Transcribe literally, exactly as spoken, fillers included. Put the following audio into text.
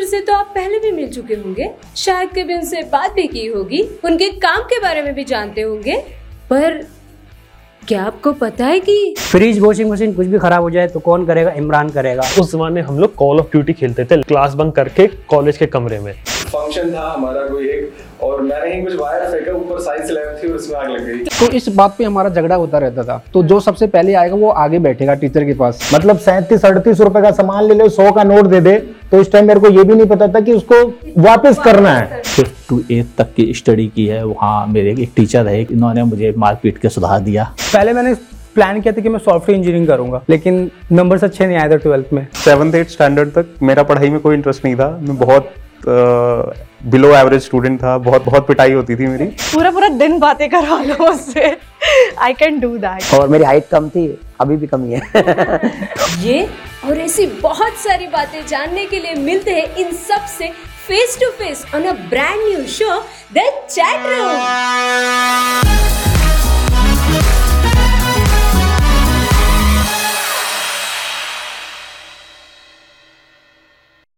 Teacher से तो आप पहले भी मिल चुके होंगे, शायद कभी उनसे बात भी की होगी, उनके काम के बारे में भी जानते होंगे, पर क्या आपको पता है कि फ्रिज वॉशिंग मशीन कुछ भी खराब हो जाए तो कौन करेगा? इमरान करेगा। उस जमाने हम लोग कॉल ऑफ ड्यूटी खेलते थे क्लास बंक करके कॉलेज के कमरे में। फंक्शन था हमारा कोई एक और मैंने ही कुछ वायर फेंका, ऊपर साइंस लैब थी और उसमें आग लग गई। तो इस बात पे हमारा झगड़ा होता रहता था। तो जो सबसे पहले आएगा वो आगे बैठेगा टीचर के पास। मतलब सैंतीस अड़तीस रुपए का सामान ले ले, सौ का नोट दे दे, तो इस टाइम मेरे को ये भी नहीं पता था कि उसको वापस करना है। फिफ्थ टू एथ तक की स्टडी की है। वहाँ मेरे एक टीचर है, इन्होंने मुझे मार पीट के सुधार दिया। पहले मैंने प्लान किया था कि मैं सॉफ्टवेयर इंजीनियरिंग करूंगा, लेकिन नंबर्स अच्छे नहीं आए थे ट्वेल्थ में। सेवन्थ एट स्टैंडर्ड तक मेरा पढ़ाई में कोई इंटरेस्ट नहीं था। मैं बहुत बिलो एवरेज स्टूडेंट था। बहुत बहुत पिटाई होती थी मेरी। पूरा पूरा दिन बातें करवा लो उससे। I can do that. और मेरी हाइट कम थी, अभी भी कमी है। ये और ऐसी बहुत सारी बातें जानने के लिए मिलते हैं इन सब से face to face on a brand new show the chat room.